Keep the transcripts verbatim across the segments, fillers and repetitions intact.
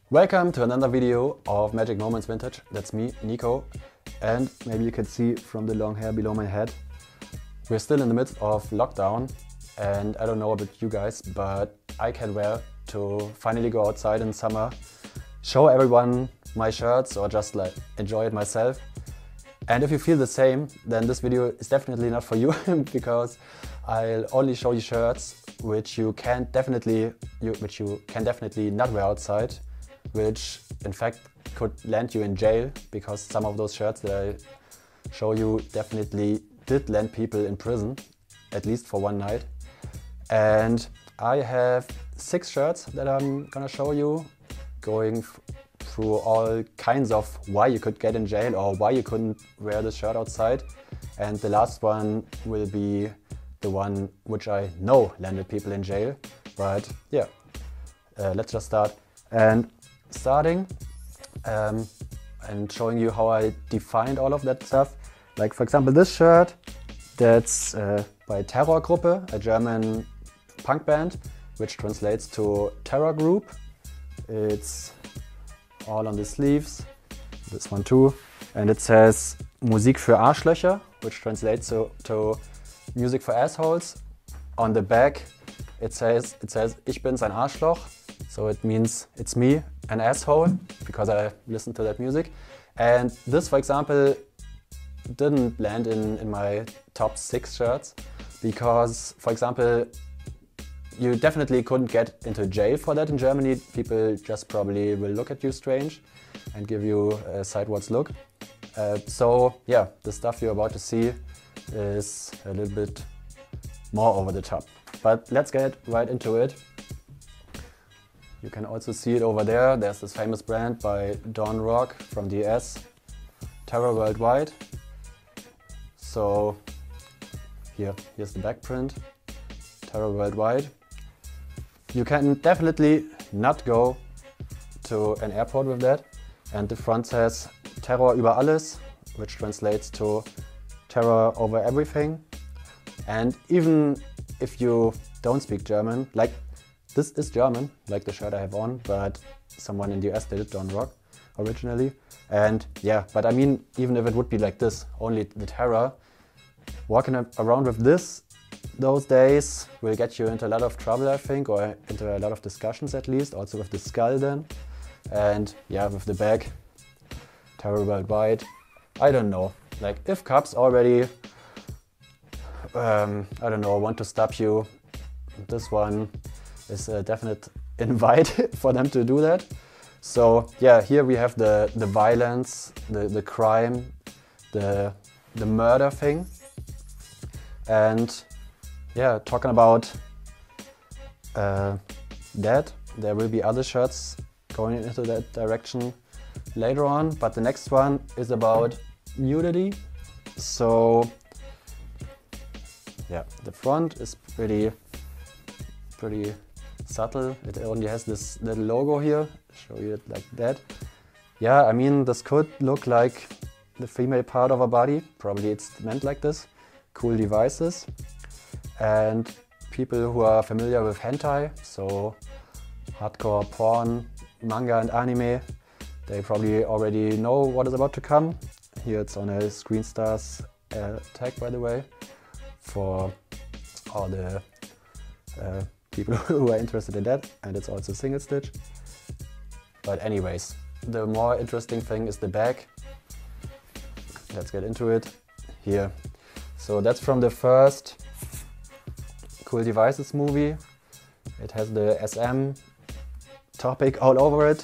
Welcome to another video of Magic Moments Vintage. That's me, Nico, and maybe you can see from the long hair below my head, we're still in the midst of lockdown, and I don't know about you guys, but I can't wait to finally go outside in summer, show everyone my shirts or just like enjoy it myself. And if you feel the same, then this video is definitely not for you because I'll only show you shirts which you can definitely you, which you can definitely not wear outside, which in fact could land you in jail, because some of those shirts that I show you definitely did land people in prison, at least for one night. And I have six shirts that I'm gonna show you, going through all kinds of why you could get in jail or why you couldn't wear this shirt outside. And the last one will be the one which I know landed people in jail. But yeah, uh, let's just start. And starting um, and showing you how I defined all of that stuff. Like for example this shirt, that's uh, by Terrorgruppe, a German punk band, which translates to terror group. It's all on the sleeves, this one too, and it says Musik für Arschlöcher, which translates to, to music for assholes. On the back it says, it says Ich bin sein Arschloch, so it means it's me, an asshole, because I listen to that music. And this, for example, didn't land in, in my top six shirts because, for example, you definitely couldn't get into jail for that in Germany. People just probably will look at you strange and give you a sideways look. Uh, so yeah, the stuff you're about to see is a little bit more over the top. But let's get right into it. You can also see it over there. There's this famous brand by Dawn Rock from the U S, Terror Worldwide. So here, here's the back print, Terror Worldwide. You can definitely not go to an airport with that. And the front says Terror über alles, which translates to terror over everything. And even if you don't speak German, like this is German, like the shirt I have on, but someone in the U S did it, Dawn Rock, originally. And yeah, but I mean, even if it would be like this, only the terror, walking around with this those days will get you into a lot of trouble, I think, or into a lot of discussions at least, also with the skull then. And yeah, with the bag, Terror Worldwide, I don't know. Like if cops already, um, I don't know, want to stop you, this one is a definite invite for them to do that. So yeah, here we have the, the violence, the, the crime, the, the murder thing. And yeah, talking about uh, that, there will be other shirts going into that direction later on, but the next one is about nudity. So yeah, the front is pretty, pretty subtle. It only has this little logo here, show you it like that. Yeah, I mean, this could look like the female part of a body, probably it's meant like this. Cool devices. And people who are familiar with hentai, so hardcore porn, manga and anime, they probably already know what is about to come. Here it's on a Screenstars uh, tag, by the way, for all the uh, people who are interested in that, and it's also single stitch. But anyways, the more interesting thing is the back. Let's get into it here. So that's from the first Cool Devices movie. It has the S M topic all over it.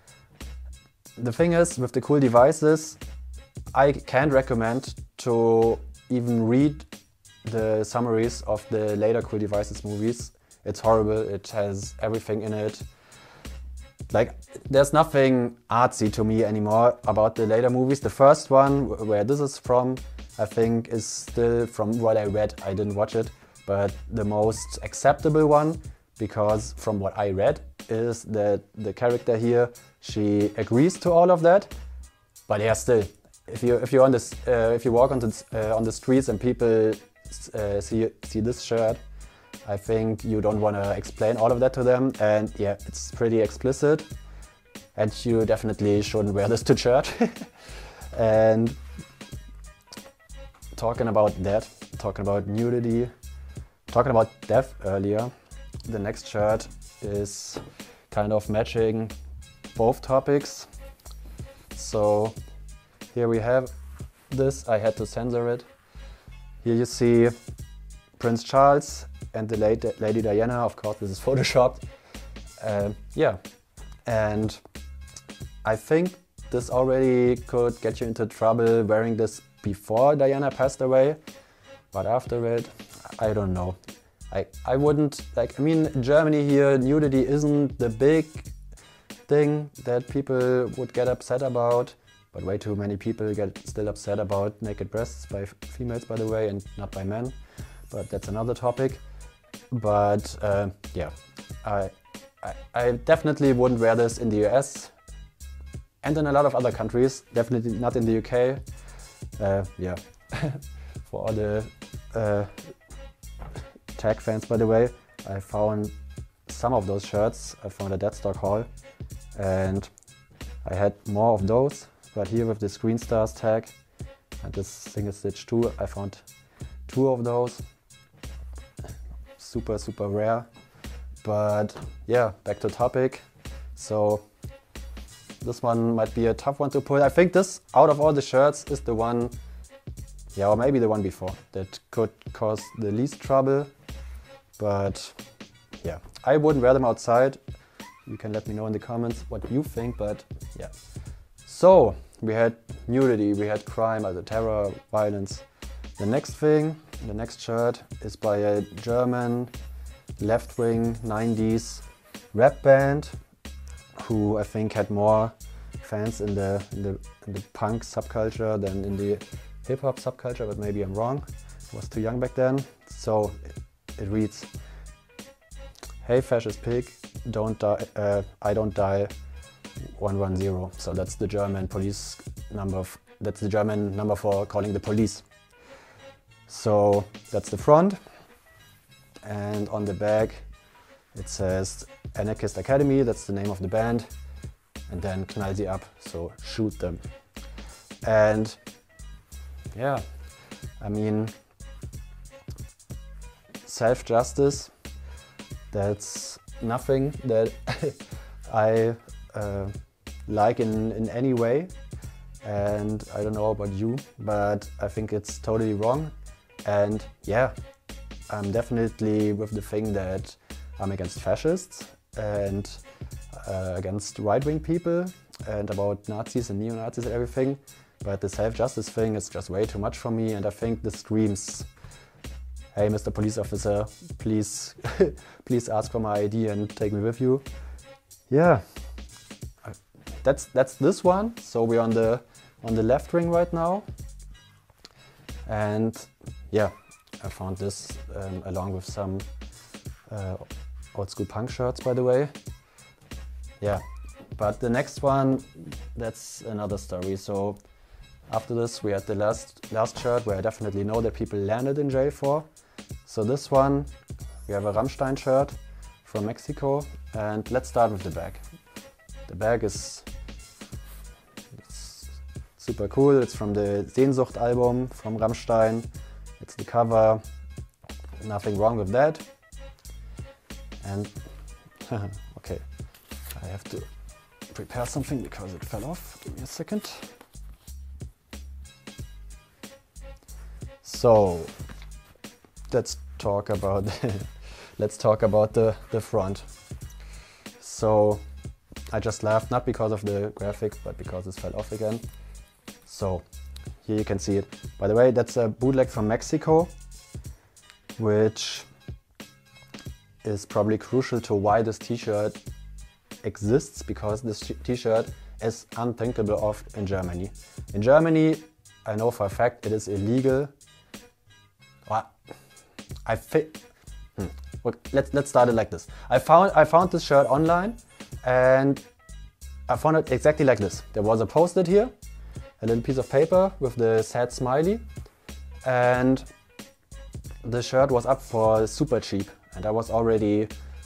The thing is, with the Cool Devices, I can't recommend to even read the summaries of the later Cool Devices movies. It's horrible, it has everything in it. Like, there's nothing artsy to me anymore about the later movies. The first one, where this is from, I think is still, from what I read, I didn't watch it, but the most acceptable one, because from what I read, is that the character here, she agrees to all of that. But yeah, still, if you if you on this uh, if you walk on the uh, on the streets and people uh, see see this shirt, I think you don't want to explain all of that to them. And yeah, it's pretty explicit. and you definitely shouldn't wear this to church. And talking about that, talking about nudity, talking about death earlier, the next shirt is kind of matching both topics. So here we have this, I had to censor it. Here you see Prince Charles and the late Lady Diana, of course this is photoshopped. Uh, yeah, and I think this already could get you into trouble wearing this before Diana passed away, but after it, I don't know. I, I wouldn't, like, I mean, in Germany here, nudity isn't the big thing that people would get upset about, but way too many people get still upset about naked breasts by females, by the way, and not by men, but that's another topic. But uh, yeah, I, I, I definitely wouldn't wear this in the U S and in a lot of other countries, definitely not in the U K. Uh, yeah, for all the uh, tag fans, by the way, I found some of those shirts. I found a Deadstock haul, and I had more of those. But here with this Green Stars tag and this single stitch too, I found two of those. Super, super rare. But yeah, back to topic. So this one might be a tough one to pull. I think this, out of all the shirts, is the one, yeah, or maybe the one before, that could cause the least trouble. But yeah, I wouldn't wear them outside. You can let me know in the comments what you think, but yeah. So we had nudity, we had crime, also terror, violence. The next thing, the next shirt is by a German left-wing nineties rap band who I think had more fans in the, in the, in the punk subculture than in the hip-hop subculture, but maybe I'm wrong. I was too young back then. So it reads, "Hey fascist pig, don't die, uh, I don't die, one one zero. So that's the German police number, that's the German number for calling the police. So that's the front, and on the back it says Anarchist Academy, that's the name of the band, and then knall sie ab, so shoot them. And yeah, I mean, self-justice, that's nothing that I uh, like in, in any way, and I don't know about you, but I think it's totally wrong. And yeah, I'm definitely with the thing that I'm against fascists and uh, against right-wing people and about Nazis and neo-Nazis and everything, but the self-justice thing is just way too much for me, and I think this screams, hey Mister Police Officer, please, please ask for my I D and take me with you. Yeah, that's that's this one. So we're on the on the left wing right now, and yeah, I found this um, along with some uh, old school punk shirts, by the way. Yeah, but the next one, that's another story. So after this, we had the last last shirt where I definitely know that people landed in jail for. So this one, we have a Rammstein shirt from Mexico, and let's start with the bag. The bag is it's super cool. It's from the Sehnsucht album from Rammstein. It's the cover, nothing wrong with that. And okay, I have to prepare something because it fell off. Give me a second. So let's talk about let's talk about the the front. So I just laughed, not because of the graphics, but because it fell off again. So here you can see it. By the way, that's a bootleg from Mexico, which is probably crucial to why this t-shirt exists, because this t-shirt is unthinkable of in Germany. In Germany, I know for a fact it is illegal. I think. Hmm. Look, let's let's start it like this. I found I found this shirt online, and I found it exactly like this. There was a post-it here, a little piece of paper with the sad smiley, and the shirt was up for super cheap. And I was already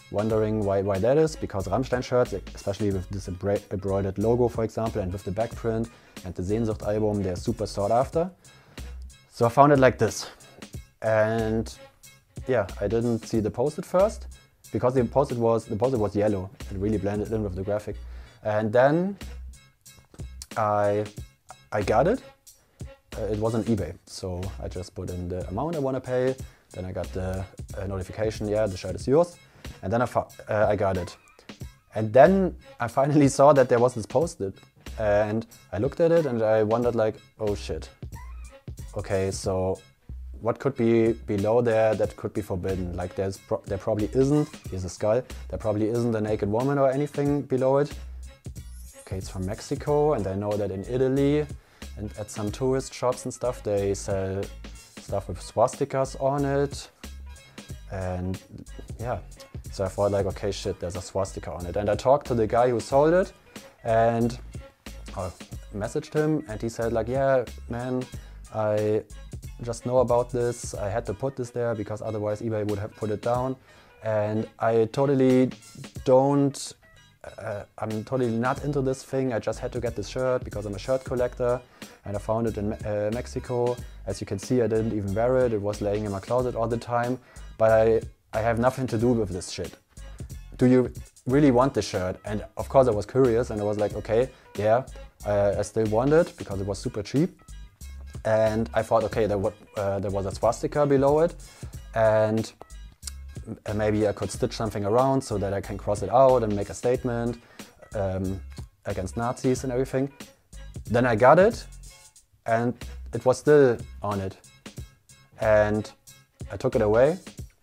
wondering why, why that is, because Rammstein shirts, especially with this embroidered logo, for example, and with the back print and the Sehnsucht album, they're super sought after. So I found it like this. And yeah, I didn't see the post-it first, because the post-it was, the post-it was yellow. It really blended in with the graphic. And then I, I got it. Uh, it was on eBay, so I just put in the amount I want to pay. Then I got the uh, notification, yeah, the shirt is yours. And then I, uh, I got it. And then I finally saw that there was this post-it. And I looked at it and I wondered like, oh shit. Okay, so what could be below there that could be forbidden? Like there's pro there probably isn't, here's a skull, there probably isn't a naked woman or anything below it. Okay, it's from Mexico, and I know that in Italy and at some tourist shops and stuff, they sell stuff with swastikas on it. And yeah, so I thought like, okay, shit, there's a swastika on it. And I talked to the guy who sold it and I messaged him, and he said like, yeah, man, I just know about this. I had to put this there because otherwise eBay would have put it down. And I totally don't, uh, I'm totally not into this thing. I just had to get this shirt because I'm a shirt collector, and I found it in uh, Mexico. As you can see, I didn't even wear it. It was laying in my closet all the time, but I, I have nothing to do with this shit. Do you really want this shirt? And of course I was curious, and I was like, okay, yeah, I, I still want it because it was super cheap. And I thought, okay, there, uh, there was a swastika below it, and maybe I could stitch something around so that I can cross it out and make a statement um, against Nazis and everything. Then I got it, and it was still on it. And I took it away,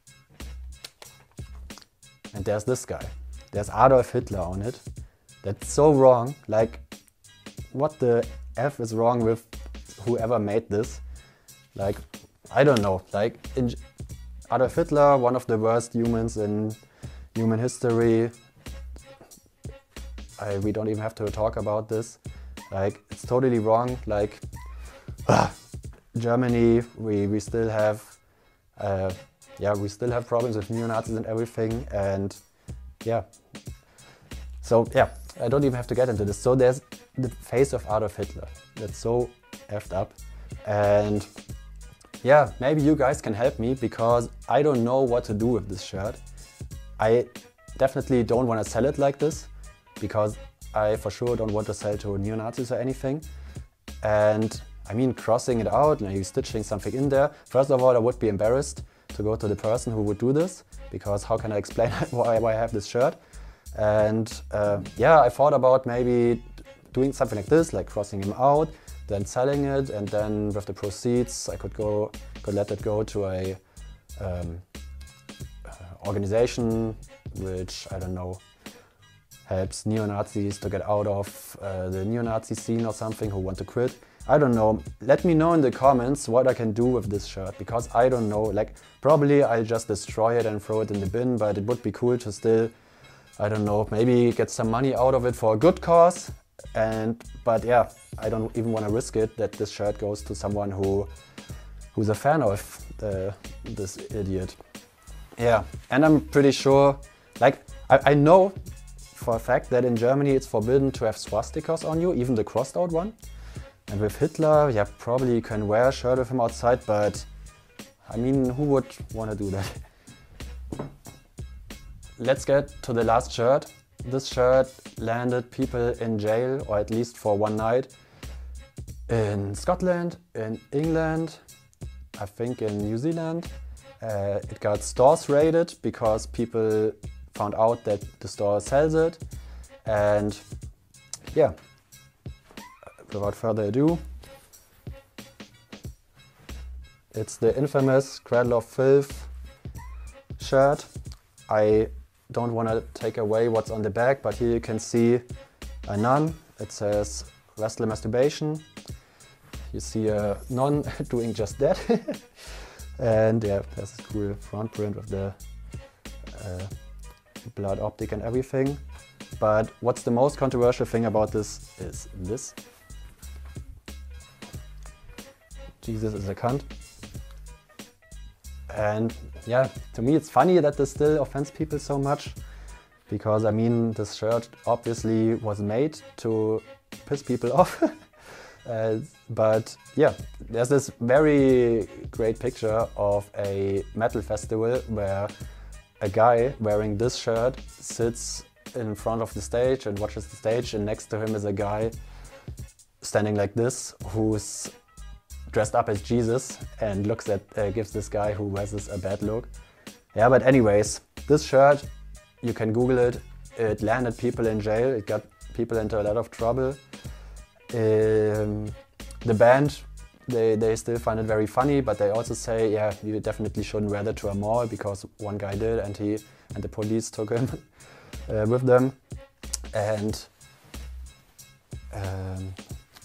and there's this guy. There's Adolf Hitler on it. That's so wrong. Like, what the F is wrong with whoever made this? Like, I don't know. Like, in Adolf Hitler, one of the worst humans in human history. I, we don't even have to talk about this. Like, it's totally wrong. Like, ah, Germany, we, we still have, uh, yeah, we still have problems with neo-Nazis and everything. And yeah, so yeah, I don't even have to get into this. So there's the face of Adolf Hitler. That's so effed up. And yeah, maybe you guys can help me, because I don't know what to do with this shirt. I definitely don't want to sell it like this, because I for sure don't want to sell to neo-Nazis or anything. And I mean, crossing it out, maybe stitching something in there. First of all, I would be embarrassed to go to the person who would do this, because how can I explain why, why I have this shirt? And uh, yeah, I thought about maybe doing something like this, like crossing him out, then selling it, and then with the proceeds I could go, could let it go to a um, uh, organization which, I don't know, helps neo-Nazis to get out of uh, the neo-Nazi scene or something, who want to quit. I don't know. Let me know in the comments what I can do with this shirt, because I don't know. Like, probably I'll just destroy it and throw it in the bin, but it would be cool to still, I don't know, maybe get some money out of it for a good cause. And but yeah, I don't even want to risk it that this shirt goes to someone who who's a fan of uh, this idiot. Yeah, and I'm pretty sure, like, I, I know for a fact that in Germany it's forbidden to have swastikas on you, even the crossed out one. And with Hitler, yeah, probably you can wear a shirt with him outside, but I mean, who would want to do that? Let's get to the last shirt. This shirt landed people in jail, or at least for one night, in Scotland, in England, I think in New Zealand. Uh, it got stores raided because people found out that the store sells it. And yeah, without further ado, it's the infamous Cradle of Filth shirt. I don't want to take away what's on the back, but here you can see a nun. It says Wrestle Masturbation. You see a nun doing just that. And yeah, there's this cool front print with the uh, blood optic and everything. But what's the most controversial thing about this is this. Jesus is a cunt. And yeah, to me it's funny that this still offends people so much, because I mean this shirt obviously was made to piss people off. uh, but yeah, there's this very great picture of a metal festival where a guy wearing this shirt sits in front of the stage and watches the stage, and next to him is a guy standing like this who's dressed up as Jesus and looks at, uh, gives this guy who wears this a bad look. Yeah, but anyways, this shirt, you can Google it. It landed people in jail. It got people into a lot of trouble. Um, the band, they, they still find it very funny, but they also say, yeah, you definitely shouldn't wear that to a mall, because one guy did and he and the police took him uh, with them. And um,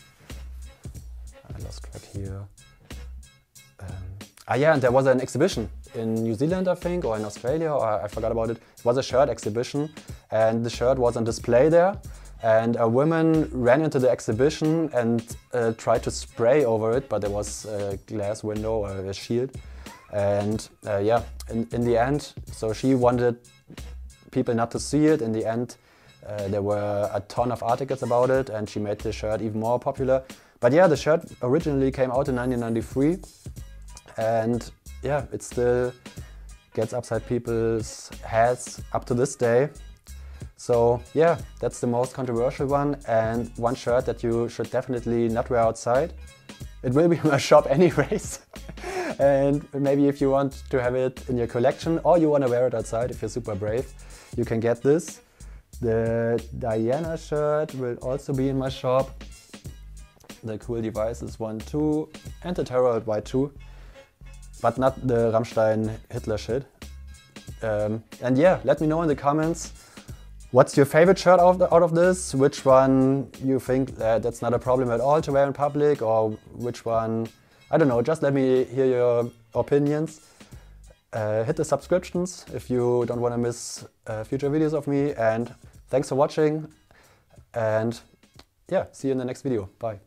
I lost track here. Um, ah yeah, and there was an exhibition in New Zealand, I think, or in Australia, or I forgot about it. It was a shirt exhibition, and the shirt was on display there. And a woman ran into the exhibition and uh, tried to spray over it, but there was a glass window or a shield. And uh, yeah, in, in the end, so she wanted people not to see it. In the end, uh, there were a ton of articles about it, and she made the shirt even more popular. But yeah, the shirt originally came out in nineteen ninety-three, and yeah, it still gets upside people's heads up to this day. So yeah, that's the most controversial one, and one shirt that you should definitely not wear outside. It will be in my shop anyways. And maybe if you want to have it in your collection, or you want to wear it outside if you're super brave, you can get this. The Diana shirt will also be in my shop. The Cool Devices one too, and the Terror Y two, but not the Rammstein Hitler shit. Um, and yeah, let me know in the comments, what's your favorite shirt out of, the, out of this? Which one you think uh, that's not a problem at all to wear in public, or which one, I don't know, just let me hear your opinions. Uh, hit the subscriptions if you don't want to miss uh, future videos of me, and thanks for watching, and yeah, see you in the next video. Bye.